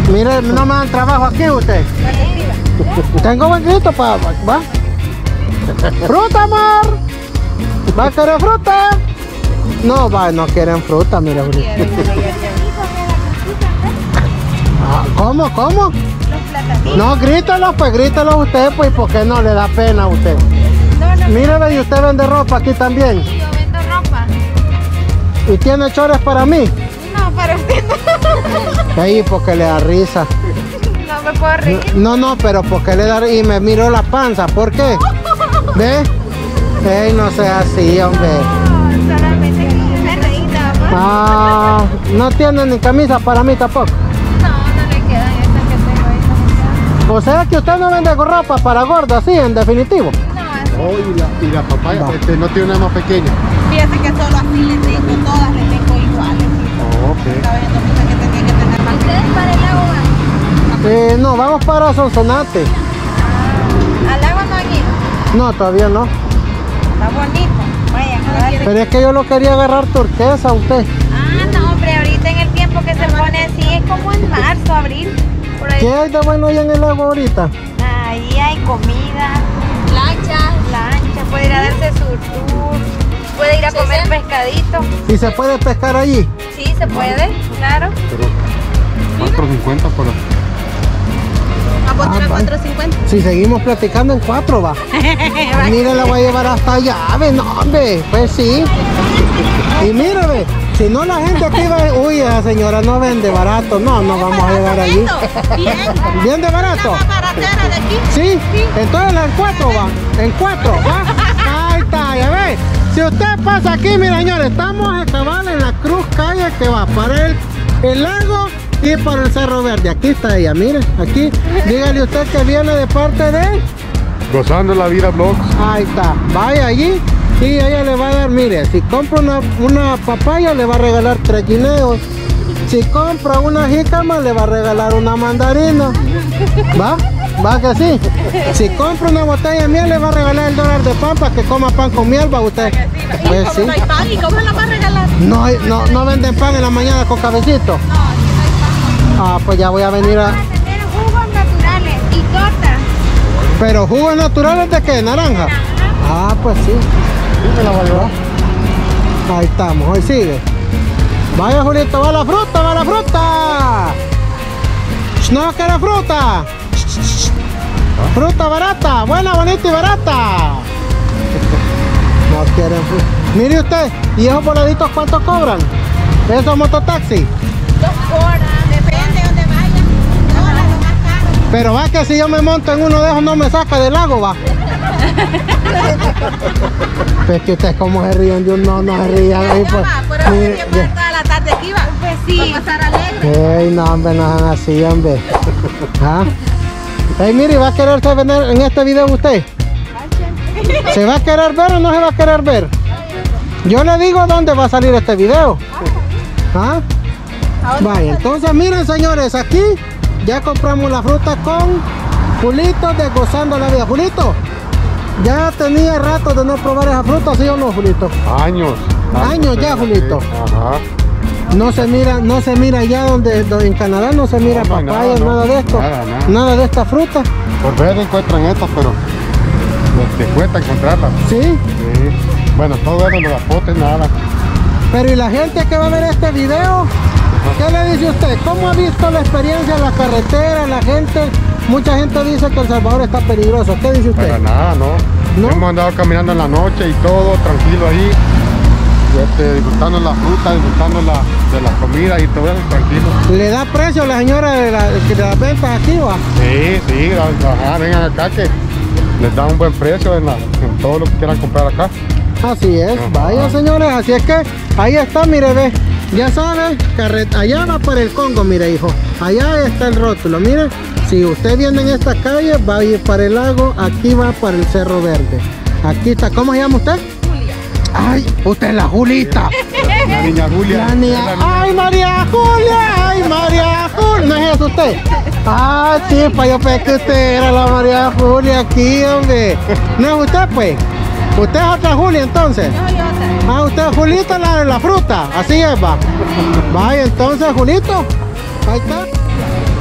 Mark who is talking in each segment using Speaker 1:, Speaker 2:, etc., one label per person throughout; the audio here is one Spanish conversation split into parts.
Speaker 1: Mire, no me dan trabajo aquí usted. Tengo buen grito para... ¿Va? ¡Fruta, amor! ¿Va a querer fruta? No, va, no quieren fruta, mire. ¿Cómo? ¿Cómo? No, grítalos, pues grítalos usted, pues, porque no le da pena a usted. No. Mire, y usted vende ropa aquí también.
Speaker 2: Sí, yo vendo ropa.
Speaker 1: ¿Y tiene chores para mí?
Speaker 2: No, para usted no.
Speaker 1: Ahí, porque le da risa.
Speaker 2: No me puedo reír.
Speaker 1: No, pero porque le da... Y me miró la panza, ¿por qué? ¿Ve? Ey, no sea así, hombre.
Speaker 2: No, solamente que me reí nada más.
Speaker 1: Ah, no tiene ni camisa para mí tampoco.
Speaker 2: No le quedan estas que tengo ahí.
Speaker 1: O sea que usted no vende ropa para gordo, así, en definitivo.
Speaker 2: No,
Speaker 3: Oh, y la papaya, no tiene una más pequeña.
Speaker 4: Fíjate que solo así le tengo, todas le tengo iguales.
Speaker 3: Oh, ok.
Speaker 4: Estaba viendo muchas que tenía que tener más.
Speaker 2: ¿ustedes para el lago van?
Speaker 1: No, vamos para Sonsonate.
Speaker 2: ¿Al lago no han ido?
Speaker 1: No, todavía no.
Speaker 2: Está bonito. Vaya,
Speaker 1: Pero es que yo lo quería agarrar turquesa a usted.
Speaker 2: Ah, no, hombre, ahorita en el tiempo que se pone así es como en marzo, abril. Por ahí.
Speaker 1: ¿Qué hay de bueno allá en el lago ahorita?
Speaker 2: Ahí hay comida, lancha, puede ir a darse su tour, puede ir a comer pescadito.
Speaker 1: ¿Y se puede pescar allí?
Speaker 2: Sí, se puede, claro.
Speaker 3: Pero 4.50 por...
Speaker 4: A poner a
Speaker 1: vale.
Speaker 4: 4.50.
Speaker 1: Si seguimos platicando en 4 va. Mire, la voy a llevar hasta allá, ve, no, hombre, pues sí. Y mire, ve, si no la gente aquí va, uy, esa señora no vende barato, no vamos a llegar allí.
Speaker 4: Bien.
Speaker 1: ¿Bien de barato?
Speaker 4: La baratera de aquí.
Speaker 1: Sí, entonces en 4 va, en 4 va. Ahí está, ya ve. Si usted pasa aquí, mire señores, estamos a cabal en la cruz calle que va para el lago y para el Cerro Verde. Aquí está ella, mire, aquí. Dígale usted que viene de parte de...
Speaker 3: Gozando la vida vlogs.
Speaker 1: Ahí está, vaya allí y ella le va a dar, mire, si compra una papaya le va a regalar 3 guineos. Si compra una jícama le va a regalar una mandarina. ¿Va que sí? Si compra una botella de miel le va a regalar el dólar de pan para que coma pan con miel, va usted. Pues sí.
Speaker 4: No hay pan, ¿y cómo la va a regalar?
Speaker 1: No venden pan en la mañana con cafecito. Ah, pues ya voy a venir a...
Speaker 2: Vamos a tener jugos naturales y tortas.
Speaker 1: Pero jugos naturales de qué, naranja. Ah, pues sí. Sí me la voy a llevar. Ahí estamos, hoy sigue. Vaya Julito, va la fruta, va la fruta. No quiere fruta. Fruta barata, buena, bonita y barata. No quieren fruta. Mire usted, ¿y esos voladitos cuánto cobran? ¿Esos mototaxis?
Speaker 4: 2 horas, depende de donde vaya. $2 lo más caro.
Speaker 1: Pero va que si yo me monto en uno de esos no me saca del lago, va. Pues que ustedes como se ríen de un no se rían ahí, pues.
Speaker 4: Por eso
Speaker 1: Mire,
Speaker 4: es que toda la tarde aquí va. Pues sí. A pasar alegre.
Speaker 1: ey, no, hombre, no sean así, hombre. ¿Ah? Ey, mire, ¿va a quererse vender en este video usted? ¿Se va a querer ver o no se va a querer ver? Yo le digo dónde va a salir este video. ¿Ah? Vaya, entonces miren señores, aquí ya compramos la fruta con Julito de Gozando la Vida. Julito, ya tenía rato de no probar esa fruta, ¿sí o no, Julito?
Speaker 3: Años.
Speaker 1: Años ya, Julito.
Speaker 3: Ajá.
Speaker 1: No se mira allá donde en Canadá no se mira
Speaker 3: No, no hay
Speaker 1: papaya, nada de esto. Nada de esta fruta.
Speaker 3: Por ver encuentran estas, pero te cuesta encontrarlas.
Speaker 1: Sí.
Speaker 3: Sí. Bueno, todo eso, los apotes, nada.
Speaker 1: Pero ¿y la gente que va a ver este video? ¿Qué le dice usted? ¿Cómo ha visto la experiencia en la carretera? La gente, mucha gente dice que El Salvador está peligroso. ¿Qué dice usted?
Speaker 3: Para nada, no.
Speaker 1: ¿No?
Speaker 3: Hemos andado caminando en la noche y todo, tranquilo ahí. Disfrutando la fruta, disfrutando de la comida y todo eso, tranquilo.
Speaker 1: ¿Le da precio a la señora de las ventas aquí, va?
Speaker 3: Sí, ajá, vengan acá que les da un buen precio en todo lo que quieran comprar acá.
Speaker 1: Así es,
Speaker 3: Ajá.
Speaker 1: vaya señores, así es que ahí está, mire, ve, ya sabe, allá va para el Congo, mire hijo, allá está el rótulo, mire, si usted viene en esta calle, va a ir para el lago, aquí va para el Cerro Verde, aquí está, ¿cómo se llama usted? Julia. Ay, usted es la Julita.
Speaker 3: La niña Julia.
Speaker 1: La niña, ay María Julia, ay María Julia, ¿no es eso usted? Ah, sí, pues yo pensé que usted era la María Julia aquí, hombre, ¿no es usted pues? ¿Usted es otra Julia entonces? Ah, usted es Julita la fruta, así es, va. Vaya, entonces Julito, ahí está.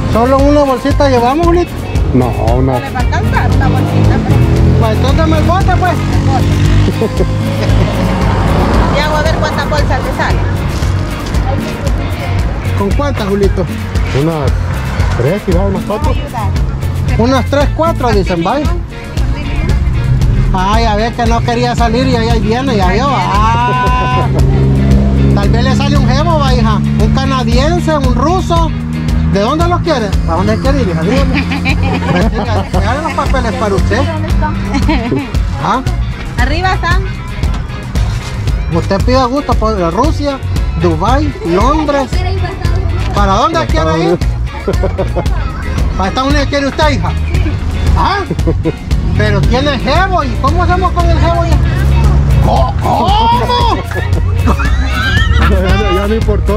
Speaker 1: ¿Solo una bolsita llevamos, Julito?
Speaker 3: No, una.
Speaker 4: Le va a alcanzar una bolsita.
Speaker 1: Pues entonces me bote, pues.
Speaker 4: Y hago a ver cuántas bolsas le salen.
Speaker 1: ¿Con cuántas, Julito?
Speaker 3: Unas 3 y unos 4.
Speaker 1: Unas 3, 4, dicen, vaya. Ay, a ver que no quería salir y ahí viene, ya vio. Ah. Tal vez le sale un jevo, va, hija. Un canadiense, un ruso. ¿De dónde los quiere? ¿Para dónde quiere ir, hija? Dígame. Hagan los papeles para usted. ¿Ah?
Speaker 4: Arriba están.
Speaker 1: Usted pide gusto por Rusia, Dubái, Londres. ¿Para dónde quiere ir? ¿Para Estados Unidos quiere usted, hija? ¿Ah? Pero tiene jevo. ¿Y cómo hacemos con el jevo? ¿Cómo?
Speaker 3: Ya me importó.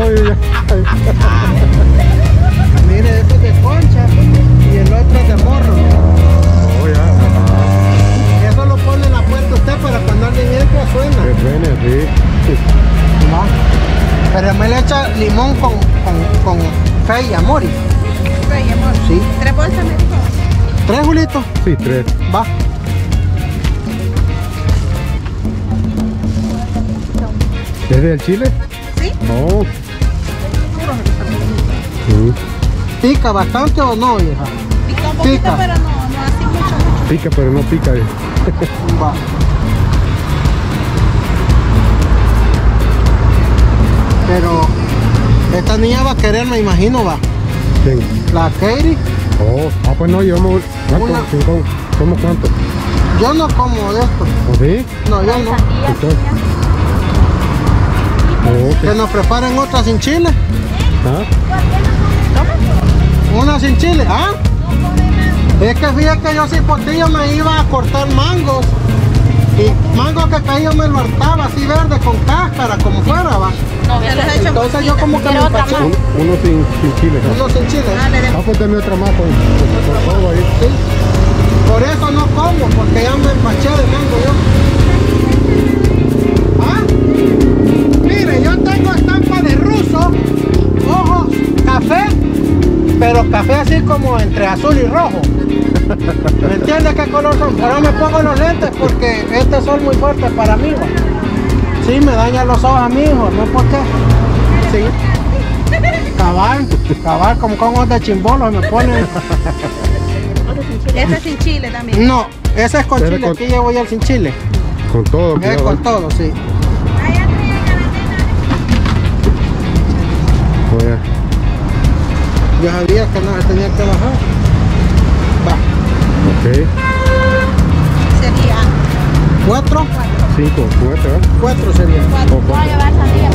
Speaker 1: Mire, este es de concha y el otro es de morro.
Speaker 3: Oh, ya.
Speaker 1: Eso lo pone en la puerta usted para cuando alguien entra suena.
Speaker 3: Que suene, sí.
Speaker 1: Va. Pero me le echa limón con fe y amor. Sí.
Speaker 4: 3 bolsas me dijo.
Speaker 1: 3, Julito.
Speaker 3: Sí, 3.
Speaker 1: Va.
Speaker 3: ¿Es del Chile?
Speaker 4: Sí.
Speaker 3: No.
Speaker 1: ¿Pica bastante o no, hija?
Speaker 4: Pica un poquito,
Speaker 1: Pica.
Speaker 4: pero no así mucho.
Speaker 3: Pica, pero no pica.
Speaker 1: Va. Pero esta niña va a querer, me imagino, va.
Speaker 3: ¿Quién?
Speaker 1: La Katie.
Speaker 3: Oh, pues no, llevamos. ¿Cómo cuánto?
Speaker 1: Yo no como de esto.
Speaker 3: ¿O sí?
Speaker 1: No, yo no.
Speaker 3: Entonces. Oh, ok.
Speaker 1: Que nos preparen otra sin chile.
Speaker 3: ¿Ah?
Speaker 1: Una sin chile. ¿Ah? Es que fíjate que yo sin potillo me iba a cortar mangos. Y mango que caía me lo hartaba así verde con cáscara, como fuera, va. Entonces yo como que me empaché.
Speaker 3: Uno sin chile. ¿no?
Speaker 1: Uno sin chile.
Speaker 3: Pues dame otra más con todo ahí.
Speaker 1: Sí. Por eso no como, porque ya me empaché de mango yo. ¿Ah? Mire, yo tengo estampa de ruso, ojos café, pero café así como entre azul y rojo. ¿Me entiendes qué color son? Pero me pongo los lentes porque este sol muy fuerte para mí, va. Sí, me daña los ojos a mi hijo, ¿no? ¿Por qué? Sí. Cabal, como con ojos de chimbolo me ponen.
Speaker 4: Ese es sin chile también.
Speaker 1: No, ese es con
Speaker 3: Pero
Speaker 1: chile,
Speaker 3: con-
Speaker 1: aquí llevo ya el sin chile.
Speaker 3: Con todo.
Speaker 1: Es con todo, sí.
Speaker 3: Oye,
Speaker 1: Yo sabía que no se tenía que bajar. Va,
Speaker 3: ok.
Speaker 4: Sería
Speaker 1: 4,
Speaker 3: 5, 7, ¿verdad?
Speaker 1: 4 sería.
Speaker 3: O
Speaker 2: Voy a llevar sandía,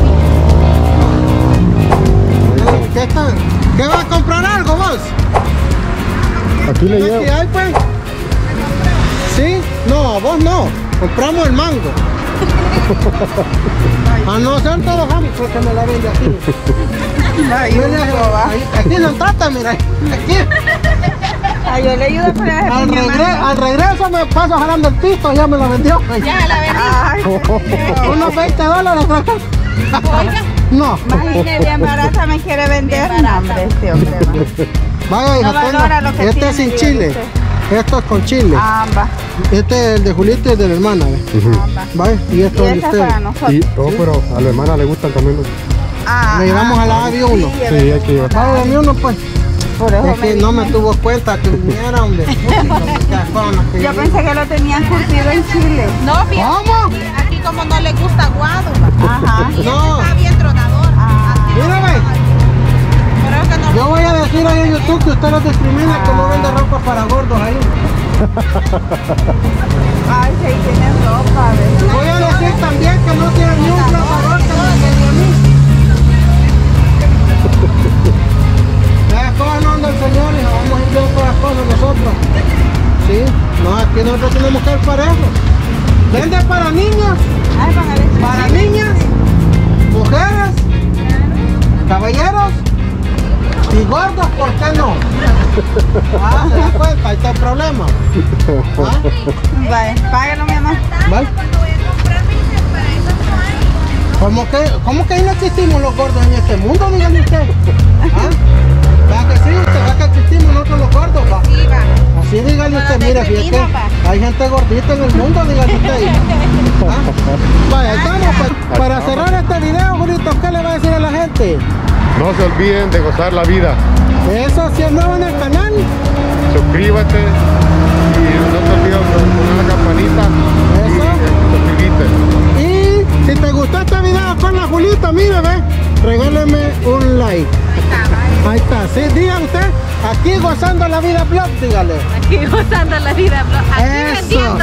Speaker 1: ¿Qué vas a comprar algo vos?
Speaker 3: Aquí le
Speaker 1: ¿Qué
Speaker 3: llevo.
Speaker 1: hay, pues? ¿Sí? No, vos no. Compramos el mango. A no ser trabajamos porque me la vende aquí. Mira, aquí no trata, mira. Aquí.
Speaker 4: Ay, yo le ayudo con la
Speaker 1: Al regreso me paso jalando el pisto, ya me lo vendió.
Speaker 4: Ya la vendí.
Speaker 1: Unos $20 creo que. No.
Speaker 4: Imagínese, bien barata me quiere vender. No, hombre, este hombre.
Speaker 1: Vaya, hija,
Speaker 4: No valora lo que
Speaker 1: este
Speaker 4: tiene,
Speaker 1: es sin
Speaker 4: diga
Speaker 1: chile.
Speaker 4: usted.
Speaker 1: Esto es con chile.
Speaker 4: Ambas,
Speaker 1: Este es el de Julito y el de la hermana. ¿ve?
Speaker 4: ambas.
Speaker 1: Vaya, y esto
Speaker 4: Y
Speaker 1: es de
Speaker 4: esa
Speaker 1: usted.
Speaker 4: para nosotros.
Speaker 3: Y, pero a la hermana le gustan también los.
Speaker 1: Le llevamos a la Avi1.
Speaker 3: Sí, hay que llevar.
Speaker 1: Vaya, dame uno pues.
Speaker 4: Por eso
Speaker 1: Es que no me tuvo cuenta que viniera, hombre.
Speaker 4: Yo pensé que lo tenían curtido en Chile. No,
Speaker 1: ¿Cómo?
Speaker 4: aquí como no le gusta aguado. Ajá.
Speaker 1: No.
Speaker 4: Está bien tronador.
Speaker 1: Mira, ve.
Speaker 4: Creo que no.
Speaker 1: Yo voy a decir ahí en YouTube que usted los discrimina, que no vende ropa para gordos ahí.
Speaker 4: Ay, sí, tiene ropa. ¿ves?
Speaker 1: Voy a decir también que no tiene ni un tratador que me enseñe a mí. Las cosas no andan, señor, y vamos a ir viendo todas las cosas nosotros. Sí, no, aquí nosotros tenemos que ir para eso. Vende para niños,
Speaker 4: Ay,
Speaker 1: para niñas, mujeres, caballeros y gordos, ¿por qué no? Ah, se da cuenta, ahí está el problema. ¿Ah?
Speaker 4: Vale, págalo, mi mamá.
Speaker 1: ¿Vale? ¿Cómo que no existimos los gordos en este mundo? Díganme usted. ¿Ah? Va que sí, usted va que existimos nosotros los gordos, va.
Speaker 4: Sí, va.
Speaker 1: Así dígale
Speaker 4: No
Speaker 1: usted,
Speaker 4: nos
Speaker 1: mira, fíjate,
Speaker 4: deprimimos, va.
Speaker 1: hay gente gordita en el mundo, dígale usted. ¿Ah? Vaya, estamos, pues, para cerrar este video, Julito, ¿qué le va a decir a la gente?
Speaker 3: No se olviden de gozar la vida.
Speaker 1: Eso, si es nuevo en el canal,
Speaker 3: Suscríbete y no te olvides de poner la campanita
Speaker 1: Eso.
Speaker 3: y suscríbete.
Speaker 1: y si te gustó este video con la Julita, mire, ve, regáleme un like. Ahí está, sí, diga usted, aquí gozando la vida blog, dígale.
Speaker 2: Aquí gozando la vida. Aquí
Speaker 1: Eso.
Speaker 2: vendiendo